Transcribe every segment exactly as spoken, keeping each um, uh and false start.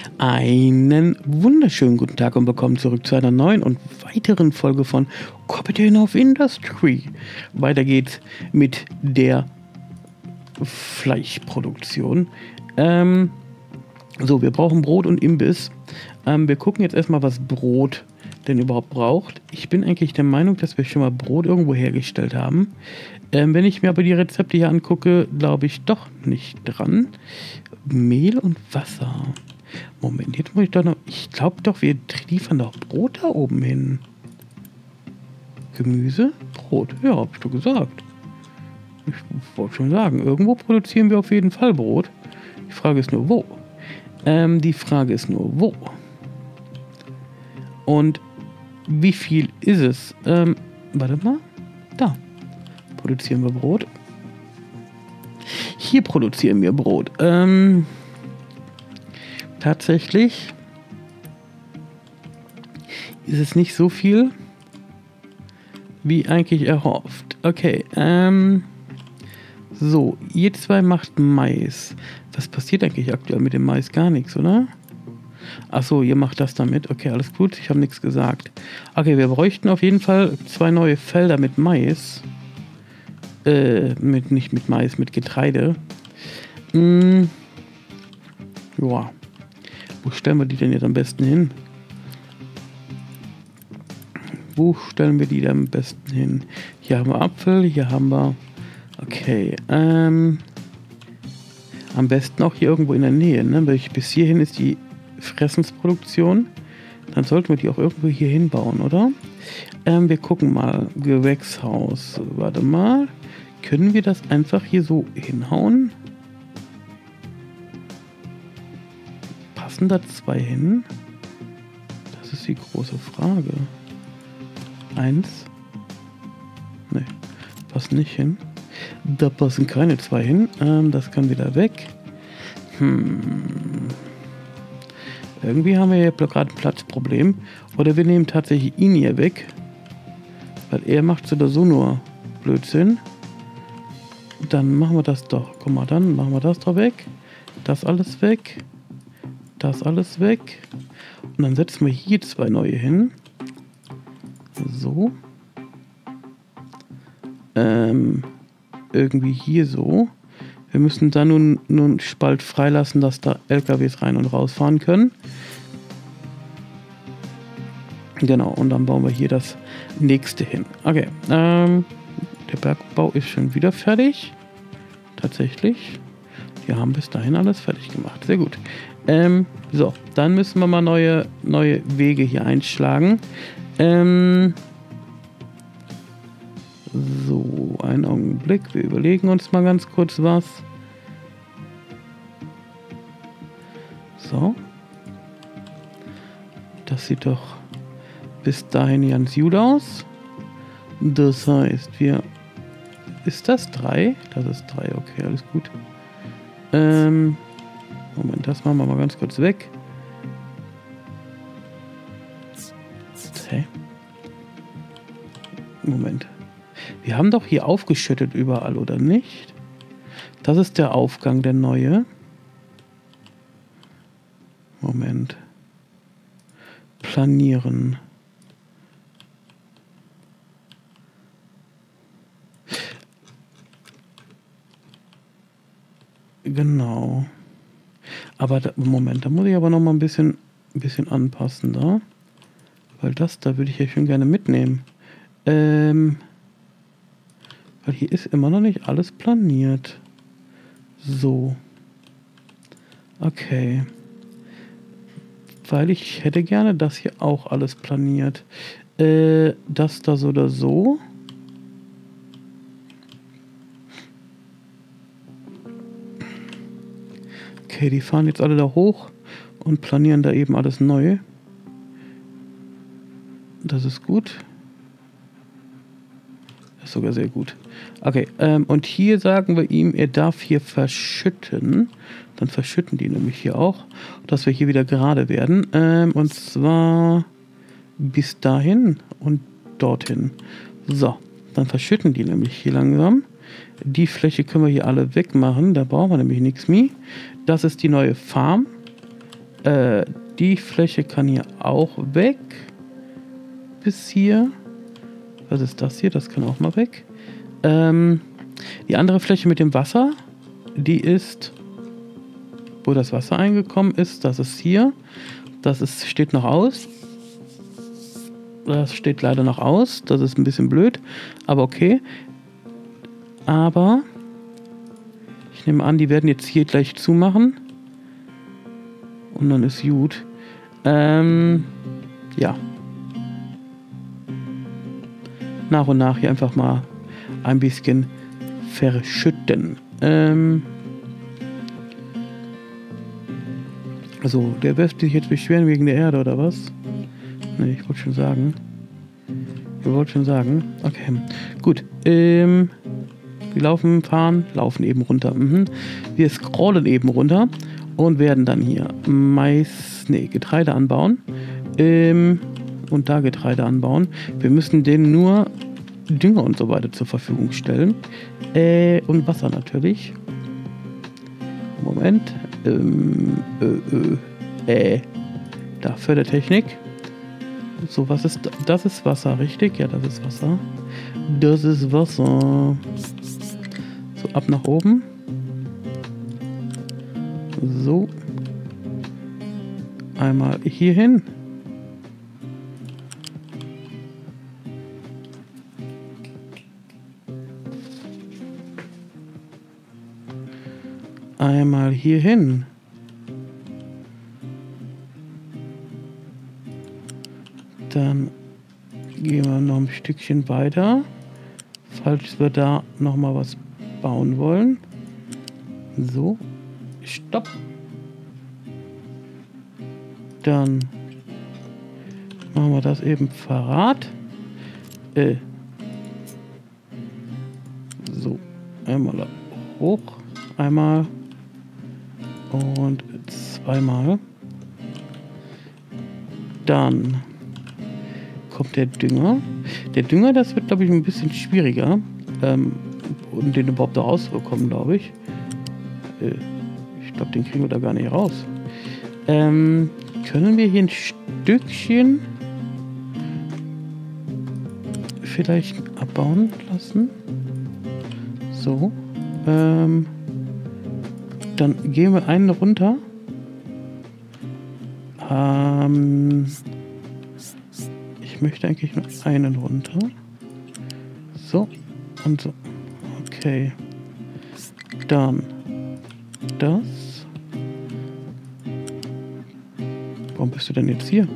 Einen wunderschönen guten Tag und willkommen zurück zu einer neuen und weiteren Folge von Kapitän of Industry. Weiter geht's mit der Fleischproduktion. Ähm, so, wir brauchen Brot und Imbiss. Ähm, wir gucken jetzt erstmal, was Brot denn überhaupt braucht. Ich bin eigentlich der Meinung, dass wir schon mal Brot irgendwo hergestellt haben. Ähm, wenn ich mir aber die Rezepte hier angucke, glaube ich doch nicht dran. Mehl und Wasser. Moment, jetzt muss ich doch noch... Ich glaube doch, wir liefern doch Brot da oben hin. Gemüse, Brot. Ja, hab ich doch gesagt. Ich wollte schon sagen, irgendwo produzieren wir auf jeden Fall Brot. Die Frage ist nur, wo. Ähm, die Frage ist nur, wo. Und wie viel ist es? Ähm, warte mal. Da. Produzieren wir Brot. Hier produzieren wir Brot. Ähm, tatsächlich ist es nicht so viel, wie eigentlich erhofft. Okay, ähm, so, ihr zwei macht Mais. Was passiert eigentlich aktuell mit dem Mais? Gar nichts, oder? Achso, ihr macht das damit. Okay, alles gut, ich habe nichts gesagt. Okay, wir bräuchten auf jeden Fall zwei neue Felder mit Mais. Äh, mit, nicht mit Mais, mit Getreide. Hm. Joa. Wo stellen wir die denn jetzt am besten hin? Wo stellen wir die denn am besten hin? Hier haben wir Apfel, hier haben wir... Okay, ähm... am besten auch hier irgendwo in der Nähe, ne? Weil ich, bis hierhin ist die Fressensproduktion. Dann sollten wir die auch irgendwo hier hinbauen, oder? Ähm, wir gucken mal. Gewächshaus. Warte mal. Können wir das einfach hier so hinhauen? Passen da zwei hin? Das ist die große Frage. Eins. Ne, passt nicht hin. Da passen keine zwei hin. Ähm, das kann wieder weg. Hm. Irgendwie haben wir hier gerade ein Platzproblem. Oder wir nehmen tatsächlich ihn hier weg. Weil er macht so oder so nur Blödsinn. Dann machen wir das doch. Guck mal, dann machen wir das doch weg. Das alles weg. Das alles weg. Und dann setzen wir hier zwei neue hin. So. Ähm, irgendwie hier so. Wir müssen da nun, nun einen Spalt freilassen, dass da L K Ws rein und rausfahren können. Genau, und dann bauen wir hier das nächste hin. Okay, ähm, der Bergbau ist schon wieder fertig. Tatsächlich. Wir haben bis dahin alles fertig gemacht. Sehr gut. Ähm, so, dann müssen wir mal neue, neue Wege hier einschlagen. Ähm, so, einen Augenblick. Wir überlegen uns mal ganz kurz was. So. Das sieht doch bis dahin ganz gut aus. Das heißt, wir... Ist das drei? Das ist drei, okay, alles gut. Ähm, Moment, das machen wir mal ganz kurz weg. Hä? Moment. Wir haben doch hier aufgeschüttet überall, oder nicht? Das ist der Aufgang, der neue. Moment. Planieren. Genau. Aber da, Moment, da muss ich aber noch mal ein bisschen, ein bisschen anpassen da. Weil das, da würde ich ja schon gerne mitnehmen. Ähm, weil hier ist immer noch nicht alles planiert. So. Okay. Weil ich hätte gerne das hier auch alles planiert. Äh, das da so oder so. Okay, die fahren jetzt alle da hoch und planieren da eben alles neu. Das ist gut. Das ist sogar sehr gut. Okay, ähm, und hier sagen wir ihm, er darf hier verschütten. Dann verschütten die nämlich hier auch, dass wir hier wieder gerade werden. Ähm, und zwar bis dahin und dorthin. So, dann verschütten die nämlich hier langsam. Die Fläche können wir hier alle wegmachen. Da brauchen wir nämlich nichts mehr. Das ist die neue Farm. Äh, die Fläche kann hier auch weg. Bis hier. Was ist das hier? Das kann auch mal weg. Ähm, die andere Fläche mit dem Wasser, die ist, wo das Wasser eingekommen ist, das ist hier. Das ist, steht noch aus. Das steht leider noch aus. Das ist ein bisschen blöd, aber okay. Aber ich nehme an, die werden jetzt hier gleich zumachen. Und dann ist gut. Ähm, ja. Nach und nach hier einfach mal ein bisschen verschütten. Ähm, also, der wird sich jetzt beschweren wegen der Erde, oder was? Ne, ich wollte schon sagen. Ich wollte schon sagen. Okay, gut. Ähm, wir laufen, fahren, laufen eben runter. Mhm. Wir scrollen eben runter und werden dann hier Mais, nee, Getreide anbauen. Ähm, und da Getreide anbauen. Wir müssen denen nur Dünger und so weiter zur Verfügung stellen. Äh, und Wasser natürlich. Moment. Ähm, äh, äh, äh. Da, Fördertechnik. So, was ist das? Das ist Wasser, richtig? Ja, das ist Wasser. Das ist Wasser. So, ab nach oben. So. Einmal hier hin. Einmal hier hin. Dann gehen wir noch ein Stückchen weiter, falls wir da noch mal was bauen wollen. So, stopp. Dann machen wir das eben Verrat. Äh. So, einmal hoch, einmal und zweimal. Dann kommt der Dünger. Der Dünger, das wird, glaube ich, ein bisschen schwieriger, ähm, um den überhaupt da rauszubekommen, glaube ich. Äh, ich glaube, den kriegen wir da gar nicht raus. Ähm, können wir hier ein Stückchen vielleicht abbauen lassen? So. Ähm, dann gehen wir einen runter. Ähm, ich möchte eigentlich nur einen runter. So. Und so. Okay. Dann das. Warum bist du denn jetzt hier?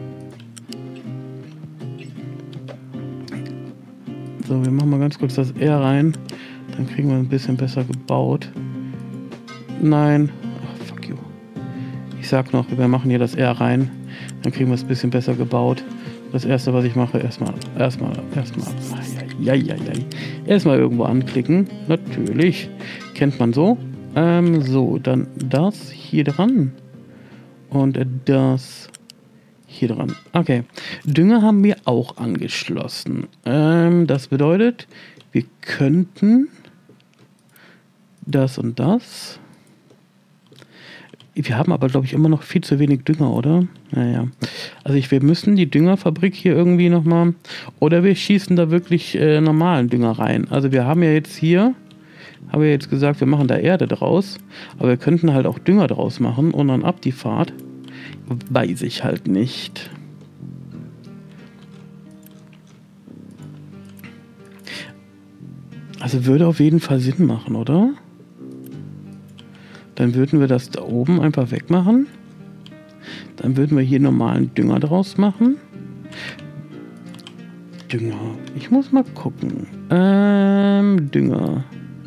So, wir machen mal ganz kurz das R rein. Dann kriegen wir ein bisschen besser gebaut. Nein. Ach, fuck you. Ich sag noch, wir machen hier das R rein. Dann kriegen wir es ein bisschen besser gebaut. Das erste, was ich mache, erstmal, erstmal, erstmal, ja, ja, ja, erstmal irgendwo anklicken. Natürlich. Kennt man so. Ähm, so, dann das hier dran. Und das hier dran. Okay. Dünger haben wir auch angeschlossen. Ähm, das bedeutet, wir könnten das und das. Wir haben aber, glaube ich, immer noch viel zu wenig Dünger, oder? Naja. Also ich, wir müssen die Düngerfabrik hier irgendwie nochmal... Oder wir schießen da wirklich äh, normalen Dünger rein. Also wir haben ja jetzt hier... Haben wir jetzt gesagt, wir machen da Erde draus. Aber wir könnten halt auch Dünger draus machen und dann ab die Fahrt. Weiß ich halt nicht. Also würde auf jeden Fall Sinn machen, oder? Dann würden wir das da oben einfach wegmachen. Dann würden wir hier normalen Dünger draus machen. Dünger. Ich muss mal gucken. Ähm, Dünger.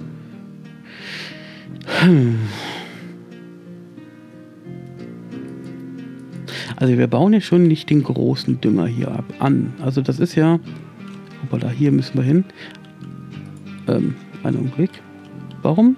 Hm. Also wir bauen ja schon nicht den großen Dünger hier ab an. Also das ist ja... Hoppala, hier müssen wir hin. Ähm, einen Augenblick. Warum?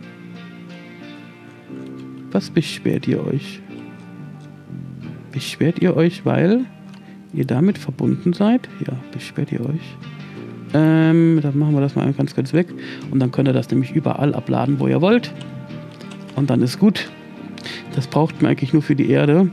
Was beschwert ihr euch? Beschwert ihr euch, weil ihr damit verbunden seid? Ja, beschwert ihr euch? Ähm, dann machen wir das mal ganz kurz weg. Und dann könnt ihr das nämlich überall abladen, wo ihr wollt. Und dann ist gut. Das braucht man eigentlich nur für die Erde.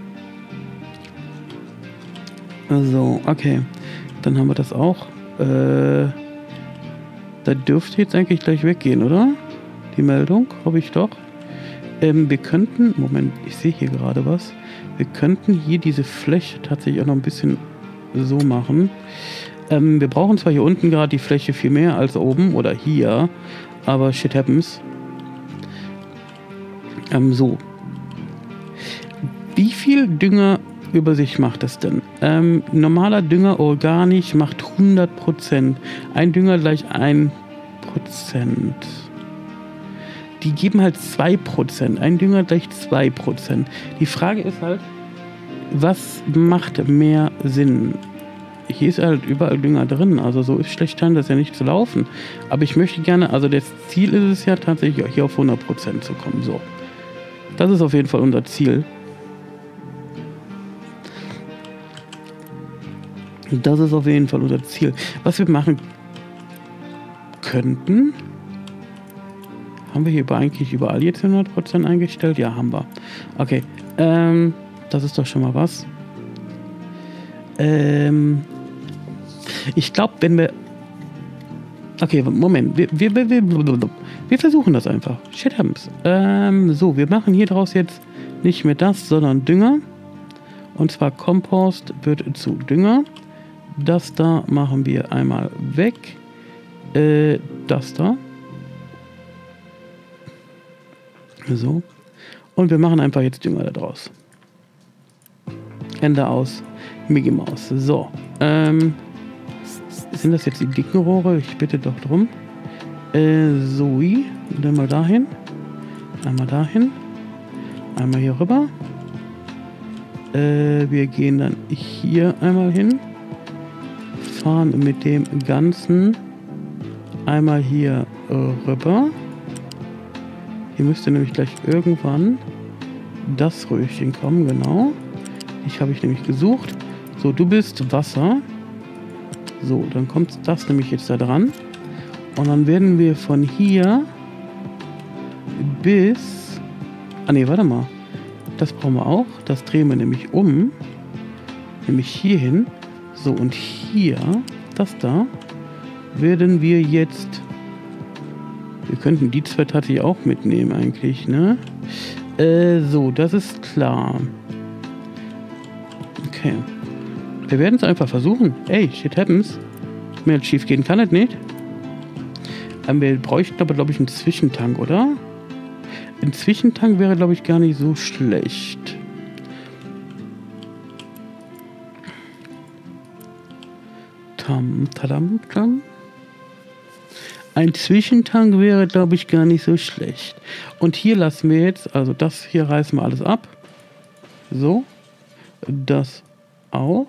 Also, okay. Dann haben wir das auch. Äh, da dürfte jetzt eigentlich gleich weggehen, oder? Die Meldung, hoffe ich doch. Ähm, wir könnten, Moment, ich sehe hier gerade was. Wir könnten hier diese Fläche tatsächlich auch noch ein bisschen so machen. Ähm, wir brauchen zwar hier unten gerade die Fläche viel mehr als oben oder hier, aber shit happens. Ähm, so. Wie viel Dünger über sich macht das denn? Ähm, normaler Dünger organisch macht hundert Prozent. Ein Dünger gleich ein Prozent. Die geben halt zwei Prozent. Ein Dünger gleich zwei Prozent. Die Frage ist halt, was macht mehr Sinn? Hier ist halt überall Dünger drin, also so ist schlecht scheint das ja nicht zu laufen. Aber ich möchte gerne, also das Ziel ist es ja tatsächlich hier auf hundert Prozent zu kommen. So. Das ist auf jeden Fall unser Ziel. Das ist auf jeden Fall unser Ziel. Was wir machen könnten, haben wir hier eigentlich überall jetzt hundert Prozent eingestellt? Ja, haben wir. Okay, ähm, das ist doch schon mal was. Ähm, ich glaube, wenn wir... Okay, Moment. Wir, wir, wir, wir, wir versuchen das einfach. Shit happens. Ähm, so, wir machen hier draus jetzt nicht mehr das, sondern Dünger. Und zwar Kompost wird zu Dünger. Das da machen wir einmal weg. Äh, das da. So. Und wir machen einfach jetzt Dünger da draus. Ende aus. Mickey Maus. So. Ähm, sind das jetzt die dicken Rohre? Ich bitte doch drum. Äh, so. Dann mal dahin. Einmal dahin. Einmal hier rüber. Äh, wir gehen dann hier einmal hin. Fahren mit dem Ganzen einmal hier äh, rüber. Hier müsste nämlich gleich irgendwann das Röhrchen kommen, genau. Ich habe ich nämlich gesucht. So, du bist Wasser. So, dann kommt das nämlich jetzt da dran. Und dann werden wir von hier bis... Ah ne, warte mal. Das brauchen wir auch. Das drehen wir nämlich um. Nämlich hier hin. So, und hier, das da, werden wir jetzt... Wir könnten die zwei tatsächlich auch mitnehmen eigentlich, ne? Äh, so, das ist klar. Okay. Wir werden es einfach versuchen. Ey, shit happens. Mehr als schief gehen kann es nicht. Ähm, wir bräuchten aber, glaube ich, einen Zwischentank, oder? Ein Zwischentank wäre, glaube ich, gar nicht so schlecht. Tam, tadam, tam. Ein Zwischentank wäre, glaube ich, gar nicht so schlecht. Und hier lassen wir jetzt, also das hier reißen wir alles ab. So. Das auch.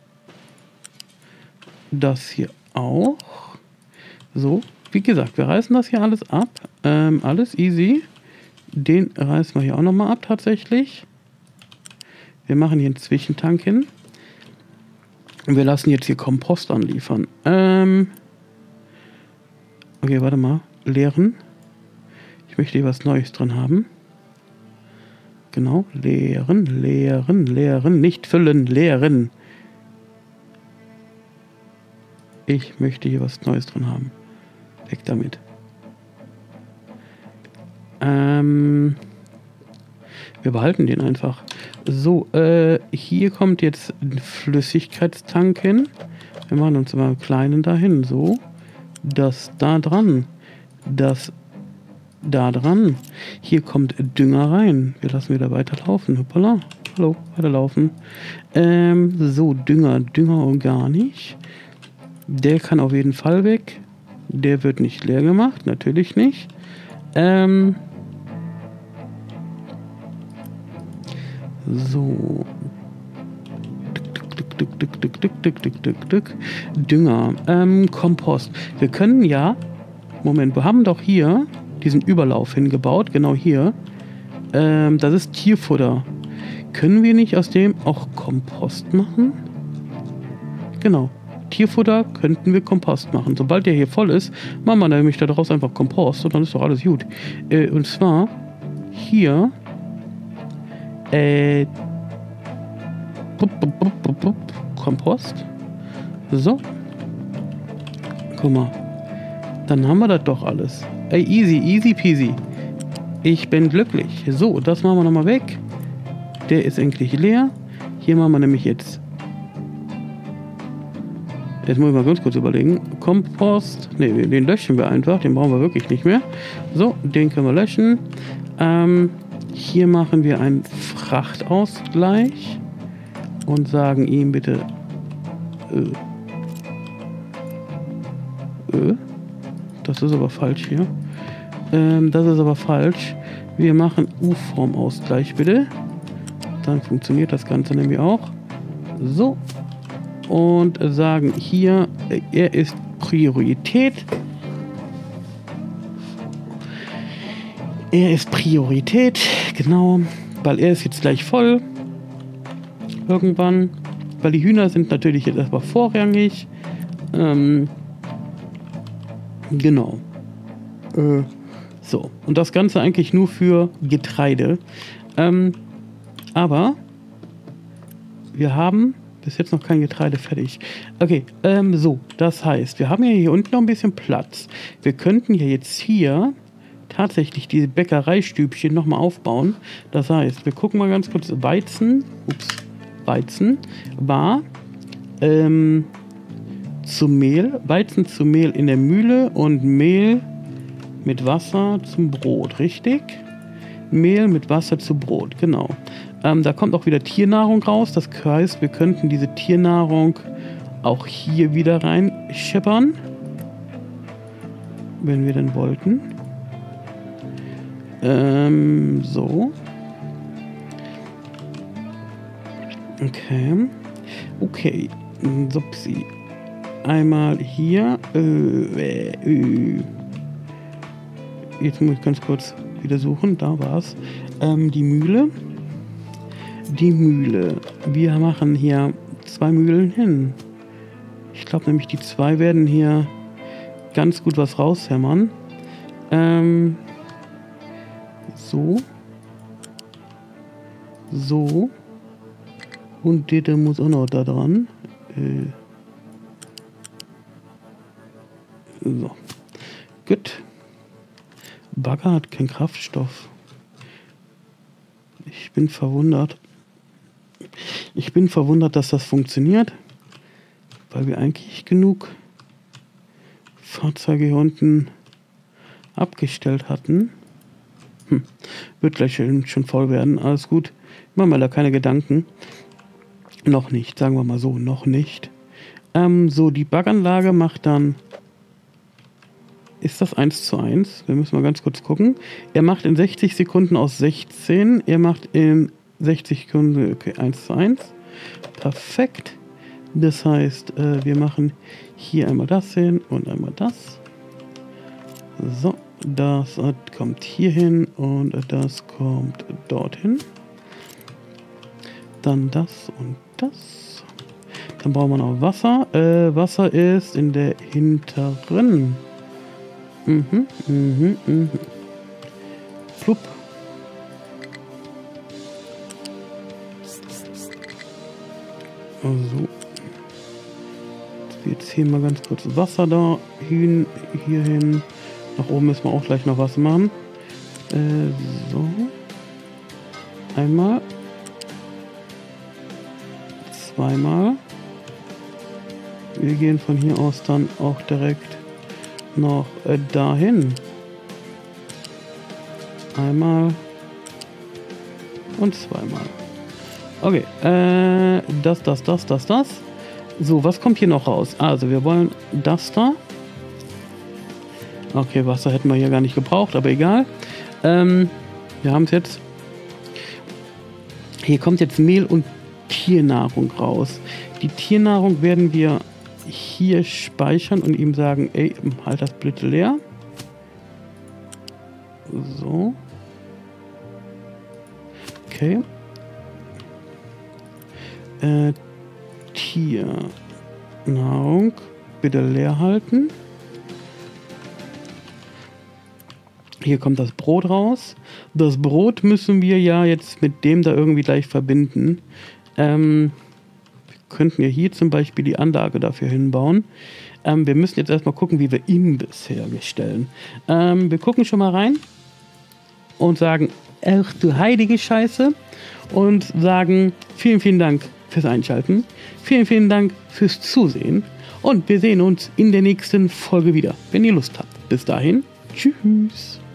Das hier auch. So. Wie gesagt, wir reißen das hier alles ab. Ähm, alles easy. Den reißen wir hier auch nochmal ab, tatsächlich. Wir machen hier einen Zwischentank hin. Und wir lassen jetzt hier Kompost anliefern. Ähm... Okay, warte mal. Leeren. Ich möchte hier was Neues drin haben. Genau. Leeren, leeren, leeren. Nicht füllen, leeren. Ich möchte hier was Neues drin haben. Weg damit. Ähm, wir behalten den einfach. So, äh, hier kommt jetzt ein Flüssigkeitstank hin. Wir machen uns mal einen kleinen dahin. So. Das da dran. Das da dran. Hier kommt Dünger rein. Wir lassen wieder weiterlaufen. Hoppala. Hallo, weiterlaufen. Ähm, so, Dünger. Dünger organisch. Der kann auf jeden Fall weg. Der wird nicht leer gemacht. Natürlich nicht. Ähm. So. Dück, dück, dück, dück, dück, dück, dück, dück. Dünger. Ähm, Kompost. Wir können ja... Moment, wir haben doch hier diesen Überlauf hingebaut. Genau hier. Ähm, das ist Tierfutter. Können wir nicht aus dem auch Kompost machen? Genau. Tierfutter könnten wir Kompost machen. Sobald der hier voll ist, machen wir nämlich daraus einfach Kompost und dann ist doch alles gut. Äh, und zwar hier Äh, Kompost. So. Guck mal. Dann haben wir das doch alles. Ey, easy, easy peasy. Ich bin glücklich. So, das machen wir nochmal weg. Der ist endlich leer. Hier machen wir nämlich jetzt... Jetzt muss ich mal ganz kurz überlegen. Kompost. Ne, den löschen wir einfach. Den brauchen wir wirklich nicht mehr. So, den können wir löschen. Ähm, hier machen wir einen Frachtausgleich. Und sagen ihm bitte... Äh, äh, das ist aber falsch hier. Ähm, das ist aber falsch. Wir machen U-Form-Ausgleich bitte. Dann funktioniert das Ganze nämlich auch. So. Und sagen hier, er ist Priorität. Er ist Priorität, genau, weil er ist jetzt gleich voll. Irgendwann. Weil die Hühner sind natürlich jetzt erstmal vorrangig. Ähm, genau. Äh, so. Und das Ganze eigentlich nur für Getreide. Ähm, aber wir haben bis jetzt noch kein Getreide fertig. Okay, ähm, so. Das heißt, wir haben ja hier unten noch ein bisschen Platz. Wir könnten ja jetzt hier tatsächlich diese Bäckereistübchen nochmal aufbauen. Das heißt, wir gucken mal ganz kurz. Weizen, ups, Weizen war ähm, zu Mehl, Weizen zu Mehl in der Mühle und Mehl mit Wasser zum Brot, richtig? Mehl mit Wasser zu Brot, genau. Ähm, da kommt auch wieder Tiernahrung raus. Das heißt, wir könnten diese Tiernahrung auch hier wieder rein scheppern, wenn wir denn wollten. Ähm, so. Okay. Okay. Sopsi. Einmal hier. Äh, äh. Jetzt muss ich ganz kurz wieder suchen. Da war's. Ähm, die Mühle. Die Mühle. Wir machen hier zwei Mühlen hin. Ich glaube nämlich, die zwei werden hier ganz gut was raushämmern. Ähm, so. So. Und der muss auch noch da dran. Äh. So. Gut. Bagger hat keinen Kraftstoff. Ich bin verwundert. Ich bin verwundert, dass das funktioniert. Weil wir eigentlich genug Fahrzeuge hier unten abgestellt hatten. Hm. Wird gleich schon voll werden. Alles gut. Machen wir da keine Gedanken. Noch nicht, sagen wir mal so, noch nicht. Ähm, so, die Baggeranlage macht dann... Ist das eins zu eins? Wir müssen mal ganz kurz gucken. Er macht in sechzig Sekunden aus sechzehn. Er macht in sechzig Sekunden... Okay, eins zu eins. Perfekt. Das heißt, äh, wir machen hier einmal das hin und einmal das. So, das kommt hier hin und das kommt dorthin. Dann das und das. Dann brauchen wir noch Wasser. Äh, Wasser ist in der hinteren. Mhm, mhm, mhm. Plupp. Also. Jetzt hier mal ganz kurz Wasser da hin, hier hin. Nach oben müssen wir auch gleich noch was machen. Äh, so. Einmal. Zweimal. Wir gehen von hier aus dann auch direkt noch äh, dahin. Einmal. Und zweimal. Okay. Äh, das, das, das, das, das. So, was kommt hier noch raus? Also, wir wollen das da. Okay, Wasser hätten wir hier gar nicht gebraucht, aber egal. Ähm, wir haben es jetzt. Hier kommt jetzt Mehl und Tiernahrung raus. Die Tiernahrung werden wir hier speichern und ihm sagen, ey, halt das bitte leer. So. Okay. Äh, Tiernahrung bitte leer halten. Hier kommt das Brot raus. Das Brot müssen wir ja jetzt mit dem da irgendwie gleich verbinden. Ähm, wir könnten ja hier zum Beispiel die Anlage dafür hinbauen. Ähm, wir müssen jetzt erstmal gucken, wie wir Imbiss herstellen. Ähm, wir gucken schon mal rein und sagen, ach du heilige Scheiße. Und sagen, vielen, vielen Dank fürs Einschalten. Vielen, vielen Dank fürs Zusehen. Und wir sehen uns in der nächsten Folge wieder, wenn ihr Lust habt. Bis dahin, tschüss.